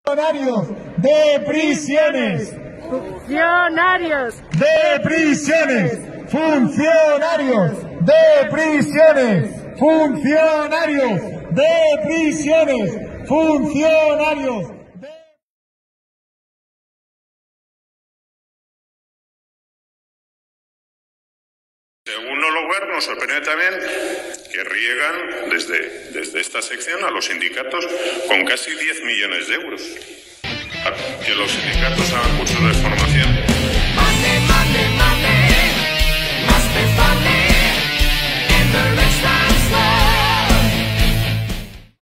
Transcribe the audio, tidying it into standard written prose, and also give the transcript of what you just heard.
Funcionarios de prisiones. Funcionarios De prisiones. Funcionarios de prisiones. Funcionarios de prisiones. Funcionarios. Segundo lugar, nos sorprende también que riegan desde esta sección a los sindicatos con casi 10 millones de euros. Que los sindicatos hagan cursos de formación.